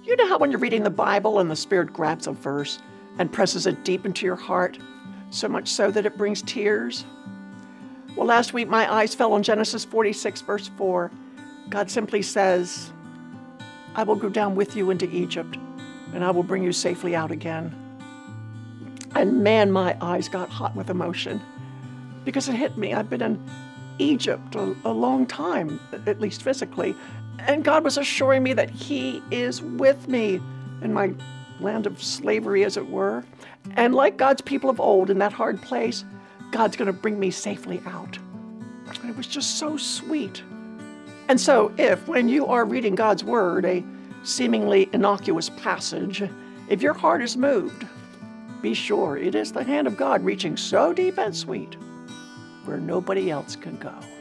You know how when you're reading the Bible and the Spirit grabs a verse and presses it deep into your heart, so much so that it brings tears? Well, last week my eyes fell on Genesis 46, verse 4. God simply says, I will go down with you into Egypt, and I will bring you safely out again. And man, my eyes got hot with emotion because it hit me. I've been in Egypt a long time, at least physically, and God was assuring me that He is with me in my land of slavery, as it were. And like God's people of old in that hard place, God's going to bring me safely out. And it was just so sweet. And so if, when you are reading God's Word, a seemingly innocuous passage, if your heart is moved, be sure it is the hand of God reaching so deep and sweet where nobody else can go.